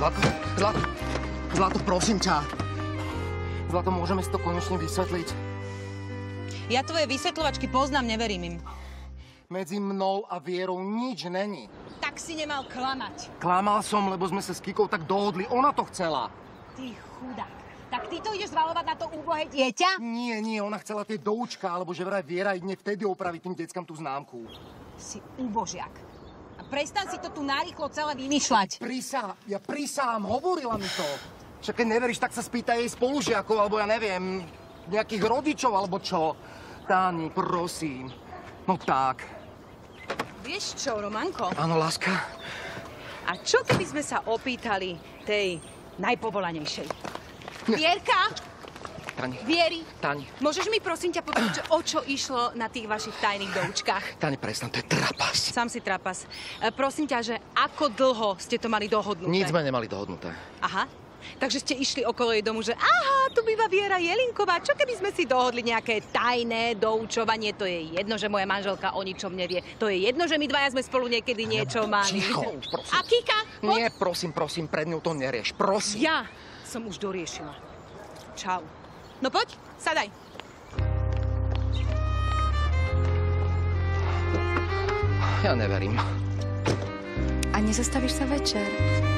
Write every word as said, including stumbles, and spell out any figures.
Zlato, Zlato, Zlato, prosím ťa. Zlato, môžeme si to konečne vysvetliť? Ja tvoje vysvetľovačky poznám, neverím im. Medzi mnou a Vierou nič není. Tak si nemal klamať. Klamal som, lebo sme sa s Kikou tak dohodli. Ona to chcela. Ty chudák. Tak ty to ideš zvalovať na to úbohé dieťa? Nie, nie, ona chcela tie doučka, alebo že vraj Viera idne vtedy opraviť tým deckám tú známku. Si úbožiak. A prestan si to tu narýchlo celé vymýšľať. Prisá, ja prisám, hovorila mi to. Však keď neveríš, tak sa spýtaj jej spolužiakov, alebo ja neviem, nejakých rodičov, alebo čo. Táni, prosím. No tak. Vieš čo, Romanko? Áno, láska. A čo keby sme sa opýtali tej najpovolanejšej? Vierka? Tani. Vieri? Tani. Môžeš mi prosím ťa povedať, o čo išlo na tých vašich tajných doučkách? Tani, prestan, to je trapas. Sám si trapas. E, prosím ťa, že ako dlho ste to mali dohodnuté? Nic sme nemali dohodnuté. Aha. Takže ste išli okolo jej domu, že aha, tu býva Viera Jelinková. Čo keby sme si dohodli nejaké tajné doučovanie? To je jedno, že moja manželka o ničom nevie. To je jedno, že my dvaja sme spolu niekedy niečo mali. Ticho, už prosím. A Kika? Poď. Nie, prosím, prosím, pred ňou to nerieš. Prosím. Ja som už doriešila. Čau. No poď, sadaj. Ja neverím. A nezastavíš sa večer?